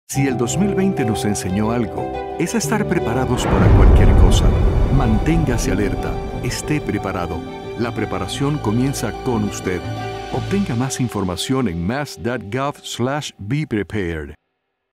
Si el 2020 nos enseñó algo, es a estar preparados para cualquier cosa. Manténgase alerta, esté preparado. La preparación comienza con usted. Obtenga más información en mass.gov/beprepared.